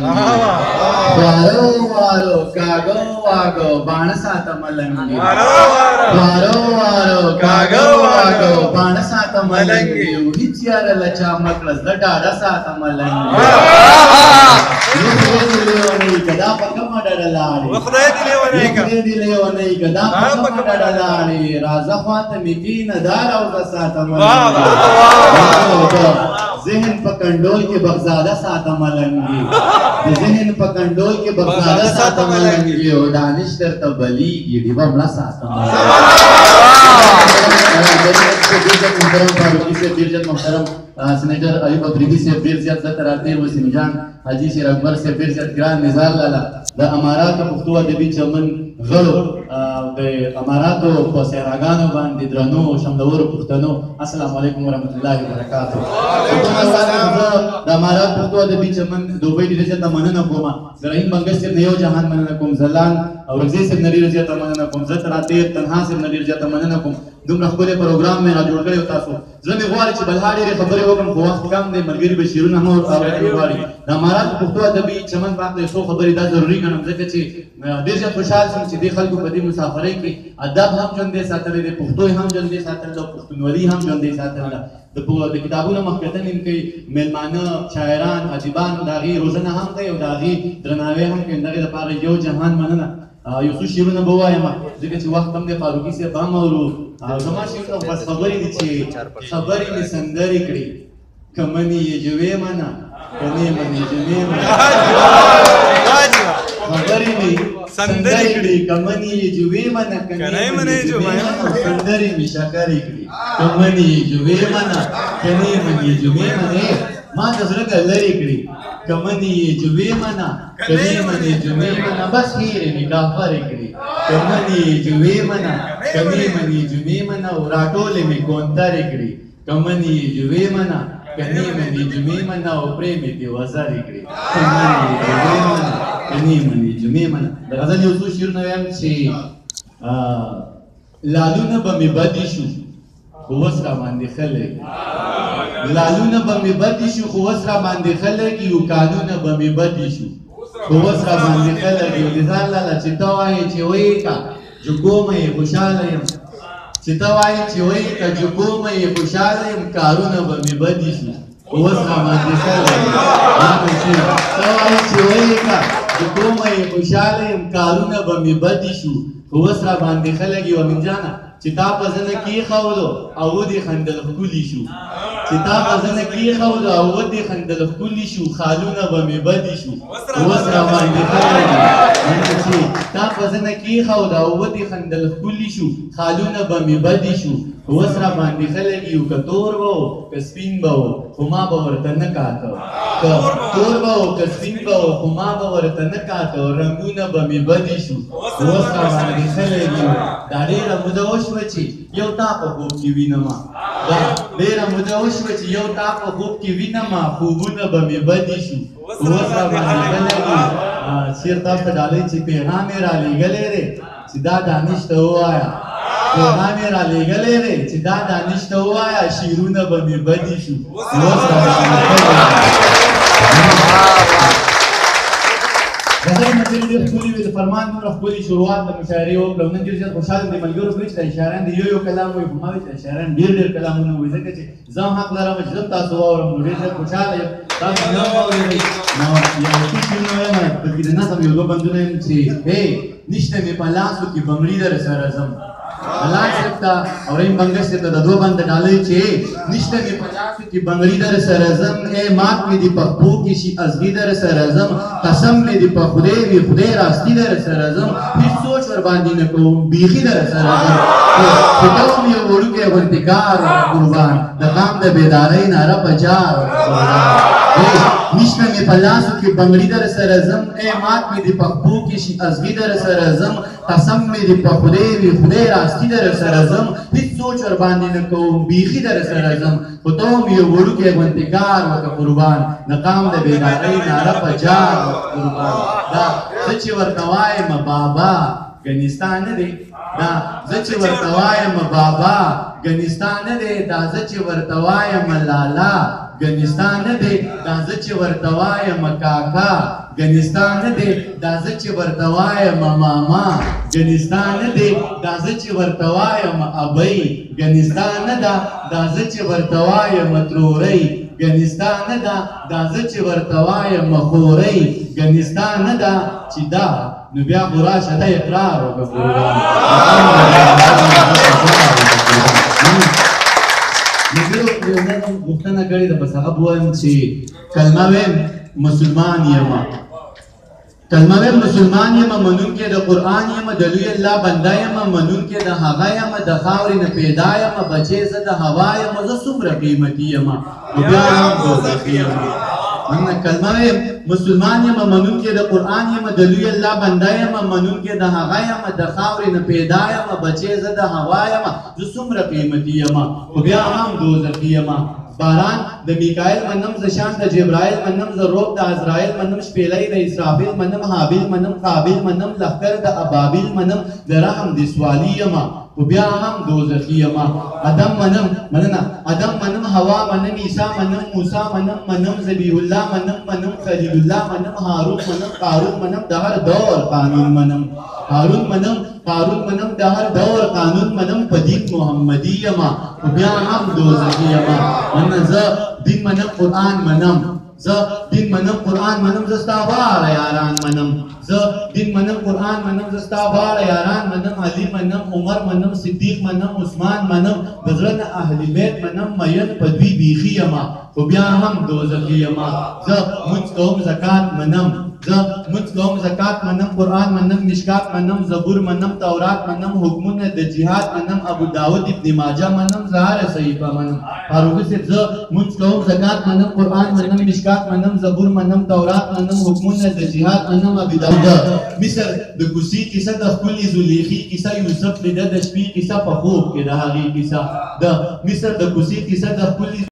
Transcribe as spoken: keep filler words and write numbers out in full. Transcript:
वारो वारो कागो वागो बाणसात मलंगी वारो वारो कागो वागो बाणसात मलंगी उडीच यारलच्या मकळस डाडसात मलंगी दिलेवनी गदा पकम डडलाडी वखरे दिलेवनी गदा पकम डडलाडी राजा फातिमी की नदार औसात मलंगी ذهن پکندول کې بغزاده ساته ملنګي ذهن پکندول کې بغزاده ساته ملنګي او دانش درته بلیږي دی بمړه ساته ملنګي محترم سینیټر ایوب افریدي صاحب ډېر زیات دلته راتېر و سیمي جان حاجي شیر اکبر صاحب ډېر زیات ګران نظار لاله د اماراتو پښتو ادبي چمن غړو د اماراتو په صحراګانو باندې درنو شملورو پښتنو السلام علیکم ورحمت الله وبرکاتو د امارات پښتو ادبي چمن دوبۍ ډېر زیاته مننه کوم د رحیم بنګش صاحب نه یو جهان مننه کوم زلان او رضی صاحب نه ډېر زیاته مننه کوم زه تر راتېر تنها صاحب نه ډېر زیاته مننه کوم دومره ښکلی پروګرام مې را جوړ کړی و تاسو زړه مې غواړي چې بلها ډېرې خبرې وکړم خو وخت کم دی ملګري به شعرونه هم اورېدل غواړي د امارات پښتو ادبي چمن باندې څو خبرې دا ضروري ګڼم ځکه چې ډېر زیات خوشحال شوم چې دې خلکو په دې مسافرۍ کې ادب هم ژوندی ساتلی دی پښتو هم ژوندی ساتلی ده پښتونولي هم ژوندی ساتلی ده د کتابونو مخکتنې هم کوي میلمانه شاعران ادیبان د هغې روزنه هم کوي او د هغې درناوی هم کوي د هغې لپاره یو جهان مننه یو څو شعرونه به ووایم ځکه چې وخت هم دی فاروقي صاحب هم اورو زما شعرونه بس خبرې دي چې خبرې مې سندرې کړي که منې یې جوې منه که نه منې جمې منه خبرې مې سندرې کړي که منې یې جوې منه که نه منې جمې منه سندرې مې شکرې کړي که منې یې جوې منه که نه منې جمې منه ما د زړه لرې کړي که منې یې جوې منه که نه منې جمې منه بس هیرې مې کافرې کړي که منې یې جوې منه که نه منې جمې منه او راټولې مې کونترې کړي که منې یې جوې منه که نه منې جمې منه او پرې مې دې وزرې کړي که منې یې جوې منه که نه منې جمې منه د غزل یو څو شعرونه وایم چې لالونه به مې بدې شو خو اوس را باندې خلک لالونه به مې بدې شو خو اوس را باندې خلک یو کانونه به مې بدې شو خو اوس را باندې خلک یو د ځان لاله چې ته وایې چې وایې که جګومه یې خوشحاله یم چې ته وایې چې وایې که جګومه یې خوشحاله یم کارونه به مې بدې شو خو اوس را باندې خلک ته وایې چې وایې که جګومه یې خوشحاله یم کارونه به مې بدې شو خو اوس را باندې خلک یو امین جانه چې تا په زنه کېښودو او ودې خندل ښکلي شو چې تا په زنه کېښودو او ودې خندل ښکلي شو خالونه به مې بدې شو اوس را باندې خلک چې تا په زنه کېښودو او ودې خندل ښکلي شو خالونه به مې بدې شو اوس را باندې خلک یو که تور به و که سپین به و خو ما به ورته نه کاته که تور به و که سپین به و خو ما به ورته نه کاته رنګونه به مې بدې شو اوس را باندې خلک یو دا ډېره موده وشوه چې یو تا په خوب کې وینمه دا ډېره موده وشوه چې یو تا په خوب کې وینمه خوبونه به مې بدې شو اوس را باندې خلک یو شعر تاسو ته ډالۍ چې پیغام یې رالیږلی دی چې دا دانش ته ووایه پیغام یې رالیږلی دی چې دا دانش ته ووایه شعرونه به مې بدې شو اوس را باندې غزل ملګري ډېر ښکلي وي د فرمان دومره ښکلي شروعات د مشاعرې وکړه نن ډېر زیات خوشحاله دي ملګرو کوي چې د شاعران د یو یو کلام وایي خو ما وایي چې د شاعران ډېر ډېر کلامونه وایي ځکه چې زه هم حق لرم چې زه تاسو واورم نو ډېر زیات خوشحاله یم تاسو مې هم واورئ نو یو څه شعرونه وایم بلکې د نظم یو دوه بندونه یم چې هی نشته مې په لاسو کې بنګړي در سره ځم الله صاحب ته او رحیم بنګش صاحب ته د دوه بند ډالۍ چې نشته مې په لاسو کې بنګړي در سره ځم ای مات مې دې په پښو کې شي ازغي در سره ځم قسم مې دې په خدای وي خدای راستي در سره ځم هېڅ سوچ ورباندې نه کوم بیخي در سره ځم چې کوم یو وړوکی غوندې کار قربان د قام د بیدارۍ ناره په جار نشته مې په لاسو کې بنګړي در سره ځم ای مات مې دې په پښو کې شي ازغي در سره ځم قسم مې دې په خدای وي خدای راستي در سره ځم هېڅ سوچ ورباندې نه کوم بیخي در سره ځم خو ته هم یو وړوکی غوندې کار وکړه قربان د قام د بیدارۍ ناره په جار قربان دا زه چې ورته وایم بابا ګنې ستا نه دی دا زه چې ورته وایم بابا ګنې ستا نه دی دا زه چې ورته وایم لالا ګنې ستا نه دی دا زه چې ورته وایم کاکا ګنستا نه دی دا زه چې ورته وایم ماما ګنستا نه دی دا زه چې ورته وایم ابۍ ګنستا نه ده دا زه چې ورته وایم ترورۍ ګنستا نه ده دا زه چې ورته وایم خورۍ ګنستا نه ده چې دا نو بیا خو راشه ده اقرار وکړه قربان غوښتنه کړې ده بس هغه ووایم چې کلمه ویم مسلمان یم کلمه ویم مسلمان یم منونکی د قرآن یم د لوی الله بنده یم منونکی د هغه یم د خاورې نه پیدا یم بچی زه د هوا یم زه څومره قیمتي یم خو بیا هم دوزخي یم من کلمه ویم مسلمان یم منونکی د قرآن یم د لوی الله بنده یم منونکی د هغه یم د خاورې نه پیدا یم بچی زه د هوا یم زه څومره قیمتي یم خو بیا هم دوزخي یم باران د میکائیل منم ز شان د جبرائیل منم ز روب د عزرائیل منم شپیلی د اسرافیل منم حابیل منم قابیل منم لخکر د ابابیل منم د رحم د سوالی یما خو بیا هم دوزخي یما ادم منم مننه ادم منم حوا منم عیسی منم موسی منم منم ذبیح الله منم منم خلیل الله منم هارون منم قارون منم د هر دور قانون منم هارون منم قارون منم د هر دور قانون منم په دین محمدي یما خو بیا هم دوزخي یما من زه دین منم قرآن منم زه دین منم قرآن منم زه ستا واړه یاران منم زه دین منم قرآن منم زه ستا واړه یاران منم علي منم عمر منم صدیق منم عثمان منم د زړه نه اهل بیت منم مین په دوی بیخي یما خو بیا هم دوزخي یما زه مونځ کوم زکات منم زه مونځ کوم زکات منم قرآن منم مشکات منم زبور منم تورات منم حکمونه د جهاد منم ابو داود ابن ماجه منم زه هره صحیفه منم فاروقي صاحب زه مونځ کوم زکات منم قرآن منم مشکات منم زبور منم تورات منم حکمونه د جهاد منم ابو داود مصر د کوڅې کیسه د ښکلې زلیخې کیسه یوسف لیده د شپې کیسه په خوب کې د هغې کیسه د مصر د کوڅې کیسه د ښکلې